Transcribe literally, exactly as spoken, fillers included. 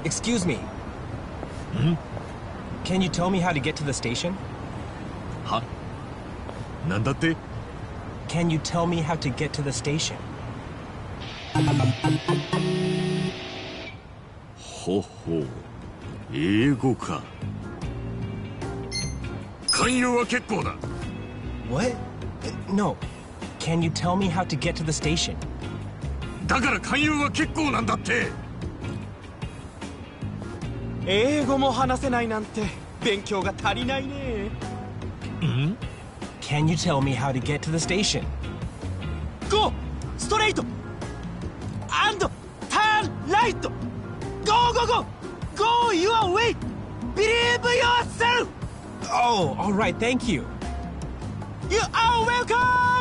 Excuse me. Can you tell me how to get to the station? はなんだって Can you tell me how to get to the station? ほほう英語か勧誘は結構だ What? No. Can you tell me how to get to the station? だから勧誘は結構なんだって英語も話せないなんて勉強が足りないね。 ん Can you tell me how to get to the station? Go! Straight! And turn right! Go, go, go! Go your way! Believe yourself! Oh, all right, thank you. You are welcome!